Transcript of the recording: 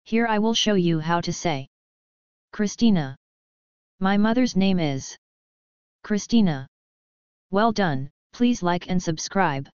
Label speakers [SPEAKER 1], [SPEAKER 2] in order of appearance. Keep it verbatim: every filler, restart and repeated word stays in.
[SPEAKER 1] Here I will show you how to say Cristina. My mother's name is Cristina. Well done, please like and subscribe.